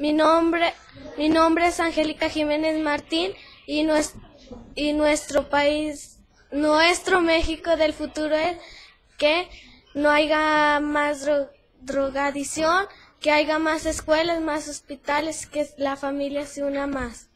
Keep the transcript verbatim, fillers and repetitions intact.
Mi nombre, mi nombre es Angélica Jiménez Martín y, nues, y nuestro país, nuestro México del futuro es que no haya más dro, drogadicción, que haya más escuelas, más hospitales, que la familia se una más.